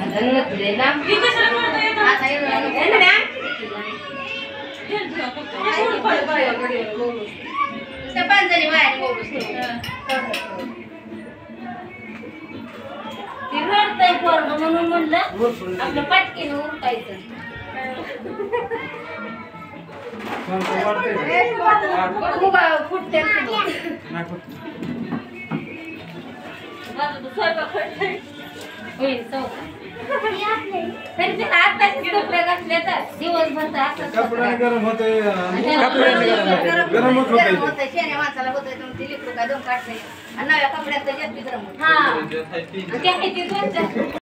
म्हणून म्हणलं आपलं पटकीनं उरकायचं. फुटते कपडे घातले तर दिवसभर गरम होते शेण्या माणसाला होतंय तुमची लिकरू काय दोन काढते आणि नव्या कपड्यात जास्त गरम होत.